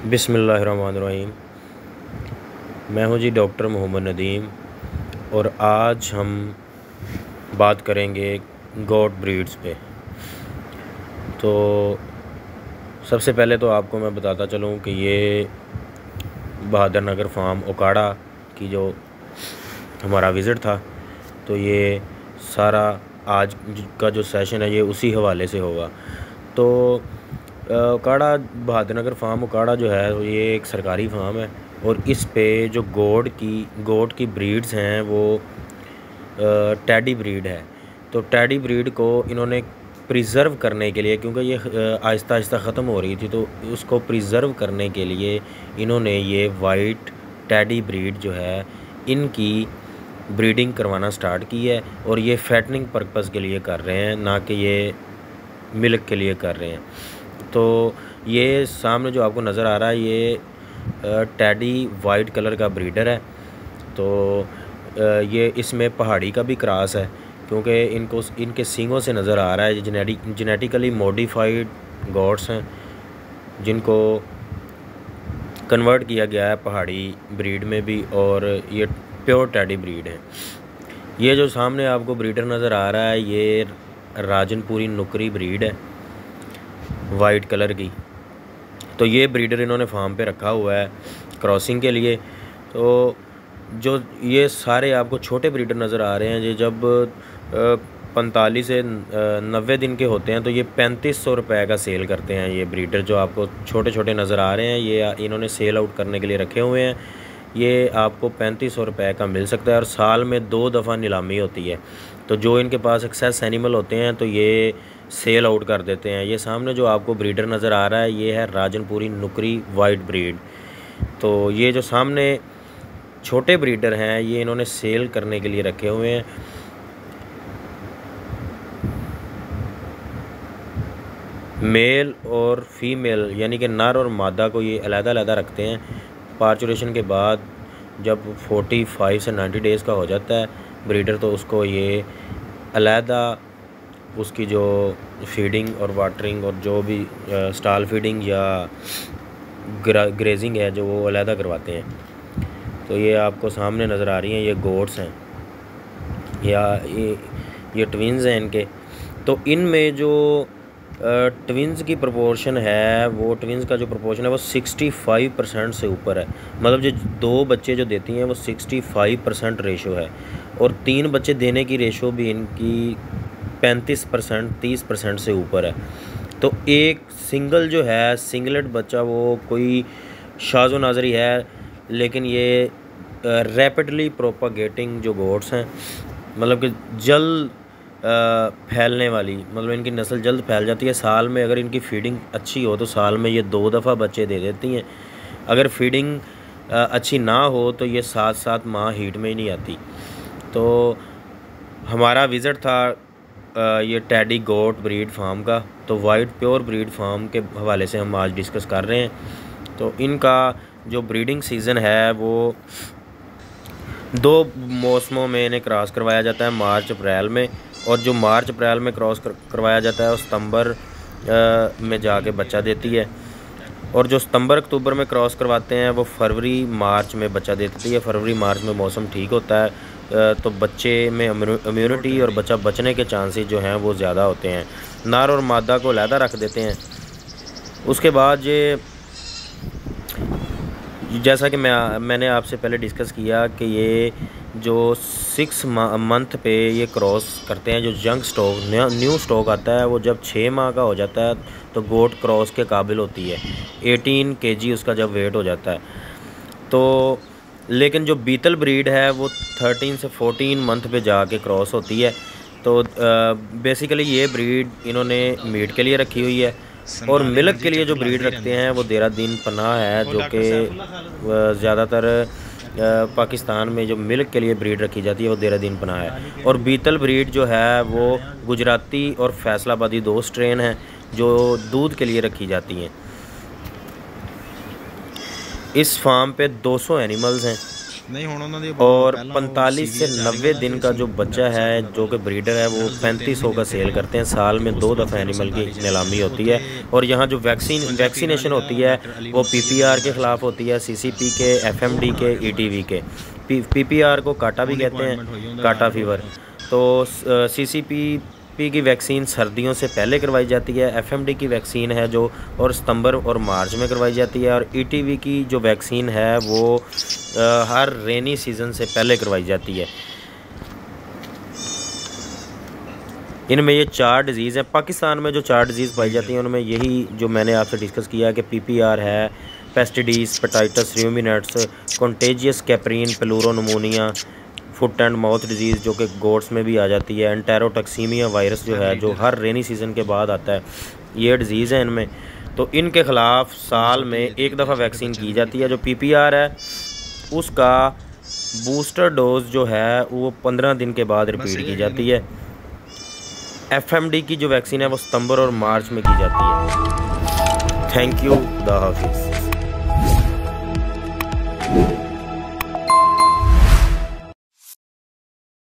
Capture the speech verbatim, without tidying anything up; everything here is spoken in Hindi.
बिस्मिल्लाहिर्रहमानिर्रहीम। मैं हूं जी डॉक्टर मोहम्मद नदीम और आज हम बात करेंगे गोट ब्रीड्स पे। तो सबसे पहले तो आपको मैं बताता चलूं कि ये बहादुर नगर फार्म ओकाड़ा की जो हमारा विज़िट था, तो ये सारा आज का जो सेशन है ये उसी हवाले से होगा। तो ओकाड़ा बहादुर नगर फार्म ओकाड़ा जो है ये एक सरकारी फार्म है और इस पे जो गोट की गोट की ब्रीड्स हैं वो टैडी ब्रीड है। तो टैडी ब्रीड को इन्होंने प्रिज़र्व करने के लिए, क्योंकि ये आहिस्ता आहिस्ता ख़त्म हो रही थी, तो उसको प्रिज़र्व करने के लिए इन्होंने ये वाइट टैडी ब्रीड जो है इनकी ब्रीडिंग करवाना स्टार्ट की है। और ये फैटनिंग पर्पज़ के लिए कर रहे हैं, ना कि ये मिल्क के लिए कर रहे हैं। तो ये सामने जो आपको नज़र आ रहा है ये टैडी वाइट कलर का ब्रीडर है। तो ये इसमें पहाड़ी का भी क्रॉस है, क्योंकि इनको इनके सींगों से नज़र आ रहा है जेनेटिक जेनेटिकली मॉडिफाइड गोट्स हैं जिनको कन्वर्ट किया गया है पहाड़ी ब्रीड में भी, और ये प्योर टैडी ब्रीड है। ये जो सामने आपको ब्रीडर नज़र आ रहा है ये राजनपुरी नुकरी ब्रीड है वाइट कलर की। तो ये ब्रीडर इन्होंने फार्म पे रखा हुआ है क्रॉसिंग के लिए। तो जो ये सारे आपको छोटे ब्रीडर नज़र आ रहे हैं, ये जब पैंतालीस से नब्बे दिन के होते हैं तो ये पैंतीस सौ रुपये का सेल करते हैं। ये ब्रीडर जो आपको छोटे छोटे नज़र आ रहे हैं ये इन्होंने सेल आउट करने के लिए रखे हुए हैं। ये आपको पैंतीस सौ रुपये का मिल सकता है और साल में दो दफ़ा नीलामी होती है। तो जो इनके पास एक्सेस एनिमल होते हैं तो ये सेल आउट कर देते हैं। ये सामने जो आपको ब्रीडर नज़र आ रहा है ये है राजनपुरी नुकरी वाइट ब्रीड। तो ये जो सामने छोटे ब्रीडर हैं ये इन्होंने सेल करने के लिए रखे हुए हैं। मेल और फीमेल यानी कि नर और मादा को ये अलग-अलग रखते हैं। पार्चुरेशन के बाद जब पैंतालीस से नब्बे डेज़ का हो जाता है ब्रीडर, तो उसको ये अलहदा उसकी जो फीडिंग और वाटरिंग और जो भी स्टाल फीडिंग या ग्रेजिंग है जो वो अलहदा करवाते हैं। तो ये आपको सामने नज़र आ रही हैं ये गोट्स हैं या ये ये ट्विन्स हैं इनके। तो इनमें जो ट्विन्स की प्रोपोर्शन है वो ट्विन्स का जो प्रोपोर्शन है वो पैंसठ परसेंट से ऊपर है। मतलब जो दो बच्चे जो देती हैं वो पैंसठ परसेंट रेशो है और तीन बच्चे देने की रेशो भी इनकी पैंतीस परसेंट तीस परसेंट से ऊपर है। तो एक सिंगल जो है सिंगलेट बच्चा वो कोई शाज़ो नाज़री है, लेकिन ये रैपिडली प्रोपागेटिंग जो गोट्स हैं, मतलब कि जल्द फैलने वाली, मतलब इनकी नस्ल जल्द फैल जाती है। साल में अगर इनकी फीडिंग अच्छी हो तो साल में ये दो दफ़ा बच्चे दे देती हैं। अगर फीडिंग अच्छी ना हो तो ये सात सात माह हीट में ही नहीं आती। तो हमारा विज़िट था ये टैडी गोट ब्रीड फार्म का। तो वाइट प्योर ब्रीड फार्म के हवाले से हम आज डिस्कस कर रहे हैं। तो इनका जो ब्रीडिंग सीज़न है वो दो मौसमों में इन्हें क्रॉस करवाया जाता है, मार्च अप्रैल में। और जो मार्च अप्रैल में क्रॉस कर, करवाया जाता है वो सितंबर में जाके बच्चा देती है, और जो सितंबर अक्टूबर में क्रॉस करवाते हैं वो फरवरी मार्च में बच्चा देती है। फरवरी मार्च में मौसम ठीक होता है तो बच्चे में इम्यूनिटी और बच्चा बचने के चांसेस जो हैं वो ज़्यादा होते हैं। नर और मादा को अलहदा रख देते हैं। उसके बाद ये जैसा कि मैं मैंने आपसे पहले डिस्कस किया कि ये जो सिक्स मंथ पे ये क्रॉस करते हैं, जो यंग स्टॉक न्यू स्टॉक आता है वो जब छः माह का हो जाता है तो गोट क्रॉस के काबिल होती है। अठारह केजी उसका जब वेट हो जाता है। तो लेकिन जो बीतल ब्रीड है वो तेरह से चौदह मंथ पे जाके क्रॉस होती है। तो बेसिकली ये ब्रीड इन्होंने मीट के लिए रखी हुई है, और मिल्क के लिए जो ब्रीड रखते हैं वो देहरादून पनाह है, जो कि ज़्यादातर पाकिस्तान में जो मिल्क के लिए ब्रीड रखी जाती है वो देहरादून पनाह है। और बीतल ब्रीड जो है वो गुजराती और फैसलाबादी दो स्ट्रेन हैं जो दूध के लिए रखी जाती हैं। इस फार्म पे दो सौ एनिमल्स हैं और पैंतालीस से नब्बे दिन का जो बच्चा है जो कि ब्रीडर है वो पैंतीस सौ का सेल करते हैं। साल में दो दफ़ा एनिमल की नीलामी होती है। और यहाँ जो वैक्सीन वैक्सीनेशन होती है वो पीपीआर के ख़िलाफ़ होती है, सीसीपी के, एफएमडी के, ईटीवी के। पी पीपीआर को काटा भी कहते हैं, काटा फीवर। तो सीसीपी पी की वैक्सीन सर्दियों से पहले करवाई जाती है। एफएमडी की वैक्सीन है जो और सितंबर और मार्च में करवाई जाती है। और ईटीवी की जो वैक्सीन है वो आ, हर रेनी सीज़न से पहले करवाई जाती है। इनमें ये चार डिज़ीज़ हैं। पाकिस्तान में जो चार डिज़ीज़ पाई जाती हैं उनमें यही जो मैंने आपसे डिस्कस किया है कि पीपीआर है, peste des, petits ruminants, contagious caprine, pleuropneumonia, foot and mouth disease जो कि गोट्स में भी आ जाती है, एंटेरोटॉक्सीमिया वायरस जो है जो हर रेनी सीज़न के बाद आता है, ये डिज़ीज़ है इनमें। तो इनके ख़िलाफ़ साल में एक दफ़ा वैक्सीन की जाती है। जो पीपीआर है उसका बूस्टर डोज जो है वो पंद्रह दिन के बाद रिपीट की जाती है। एफएमडी की जो वैक्सीन है वो सितंबर और मार्च में की जाती है। थैंक यू, खुदा हाफिज़।